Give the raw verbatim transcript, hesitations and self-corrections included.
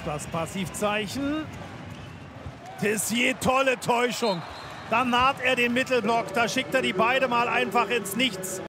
Jetzt das Passivzeichen. Tissier, tolle Täuschung. Dann naht er den Mittelblock. Da schickt er die beide mal einfach ins Nichts.